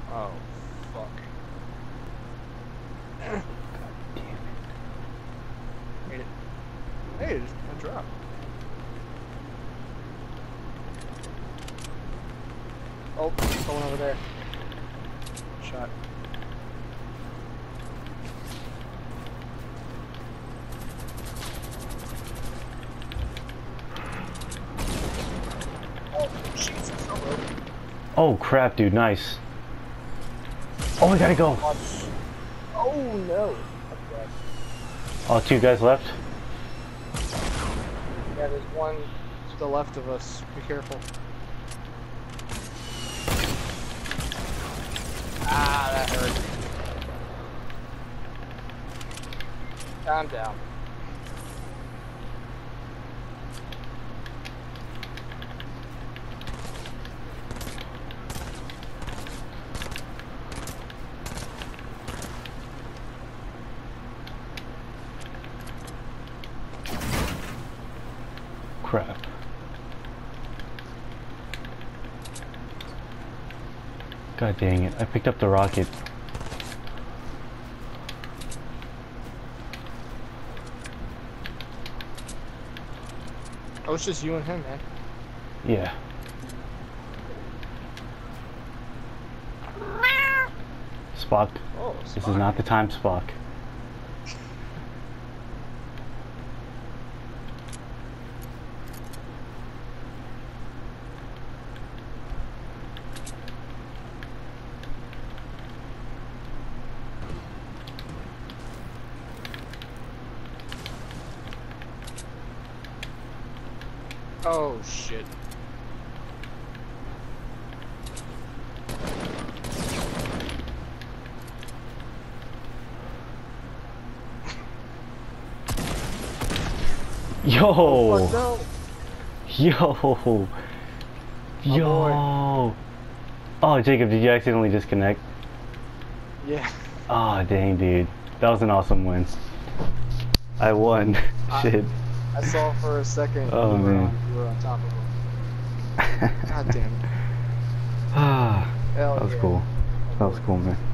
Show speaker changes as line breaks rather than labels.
Oh, fuck. Made it. Hey, it just dropped. Oh, someone over there. Shot. Oh, Jesus.
Oh crap, dude, nice. Oh, we gotta go.
Oh, no.
Oh, two guys left.
Yeah, there's one to the left of us. Be careful. Ah, that hurt. Calm down.
Crap. God dang it, I picked up the rocket.
Oh, it's just you and him, man.
Yeah. Spock.
Oh,
This is not the time, Spock.
Oh, shit.
Yo!
Oh, fuck no.
Yo! Yo! Oh, Jacob, did you accidentally disconnect?
Yeah.
Oh, dang, dude. That was an awesome win. I won. Shit.
I saw for a second
Oh, man.
you were on top of him. God damn it.
Ah,
Hell
that was
yeah.
cool. That was cool, man.